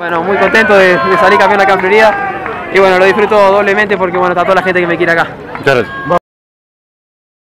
Bueno, muy contento de salir campeón acá en Florida y bueno, lo disfruto doblemente porque bueno, está toda la gente que me quiere acá. Muchas gracias.